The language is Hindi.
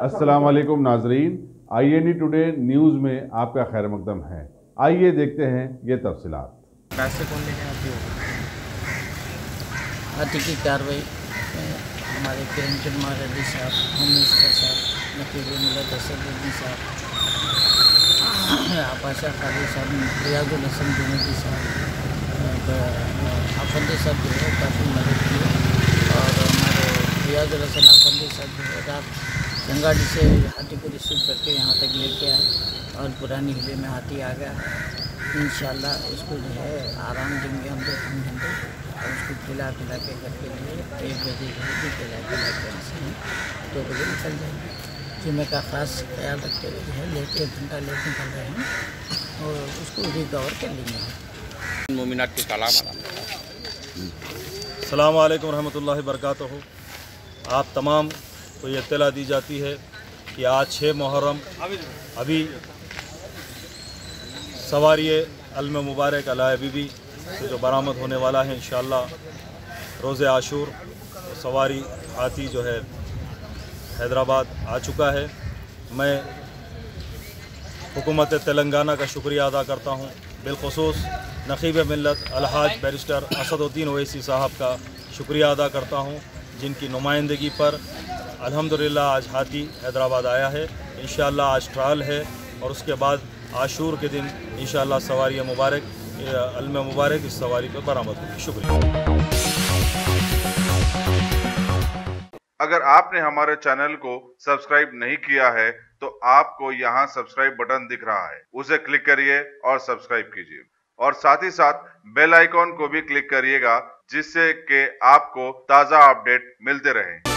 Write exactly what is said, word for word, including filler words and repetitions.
अस्सलाम वालेकुम नाजरीन, I N D today news में आपका खैर मकदम है। आइए देखते हैं ये तफसीलात। पैसे कौन लेने आती होगी? हाथी की कार्रवाई हमारे किरण कुमार रेड्डी साहब, होम मिनिस्टर साहब, नकीब मिलत असदुद्दीन साहब, आपाशा खाली साहब, रियाजुल हसन जुनैदी साहब, आफंदी साहब जो है काफ़ी मदद की और हमारे रियाजुल हसन आफंदी साहब जो है रात गंगाडी से हाथी को रिसीव करके यहाँ तक लेके आए और पुरानी हिले में हाथी आ गया है। इंशाल्लाह उसको जो है आराम देंगे हम लोग हम हिंदू और उसको खिला पिला के घर के लिए एक बजे भी खिला पिला के यहाँ से दो बजे निकल जाएंगे। जुम्मे का ख़ास ख्याल रखते हुए जो है लेट एक घंटा लेट निकल रहे हैं और उसको रिकवर कर लेंगे। मोमिनात के कलाम अस्सलाम वालेकुम रहमतुल्लाहि बरकातहू। आप तमाम को ये इत्तला दी जाती है कि आज छः मुहर्रम अभी सवारी अलम मुबारक अलाए बीबी से जो बरामद होने वाला है इंशाअल्लाह रोज़े आशूर सवारी हाथी जो है हैदराबाद आ चुका है। मैं हुकूमत तेलंगाना का शुक्रिया अदा करता हूँ, बिलखुसूस नकीब मिल्लत अलहाज बैरिस्टर असदुद्दीन ओवैसी साहब का शुक्रिया अदा करता हूँ, जिनकी नुमाइंदगी पर अल्हम्दुलिल्लाह आज हाथी हैदराबाद आया है। इंशाअल्लाह आज ट्रायल है और उसके बाद आशूर के दिन इंशाअल्लाह सवारी मुबारक अलम मुबारक इस सवारी पर बरामद होगी। शुक्रिया। अगर आपने हमारे चैनल को सब्सक्राइब नहीं किया है तो आपको यहाँ सब्सक्राइब बटन दिख रहा है, उसे क्लिक करिए और सब्सक्राइब कीजिए और साथ ही साथ बेल आइकॉन को भी क्लिक करिएगा, जिससे कि आपको ताज़ा अपडेट मिलते रहें।